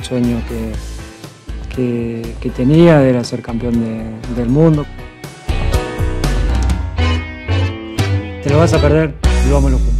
sueño que tenía, era ser campeón del mundo. Te lo vas a perder, vivámoslo juntos.